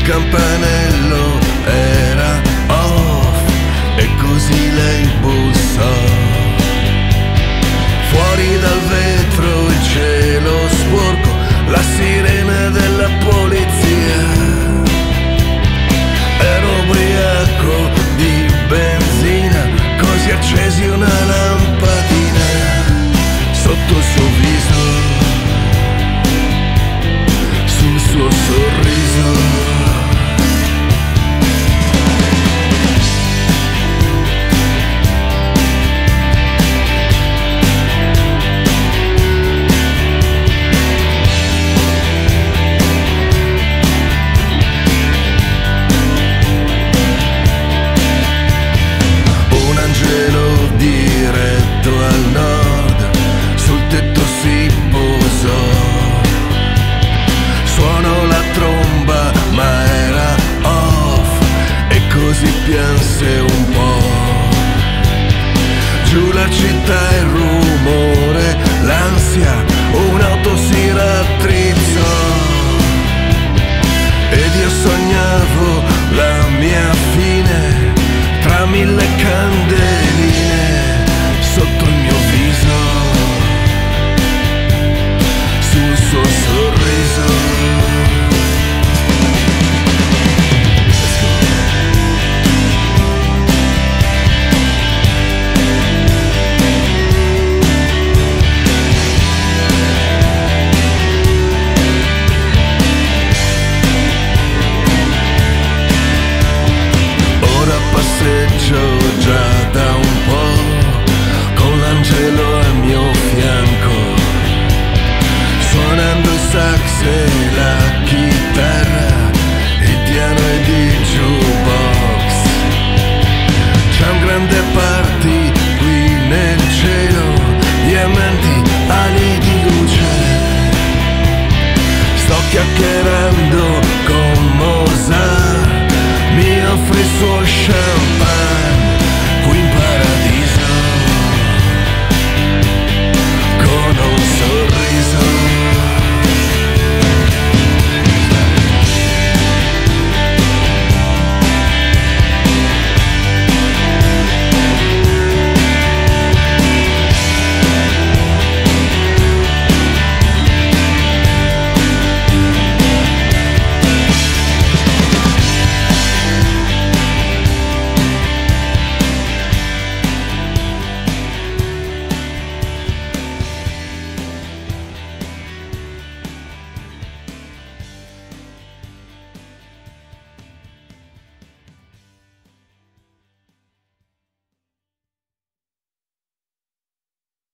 campanello era off e così lei bussò. Fuori dal vetro il cielo sporco, la sirena della polizia. Ero ubriaco di benzina, così accesi una lampadina sotto il suo viso, sul suo sorriso. Diretto al nord, sul tetto si posò. Suonò la tromba ma era off e così pianse un po'. Giù la città, il rumore, l'ansia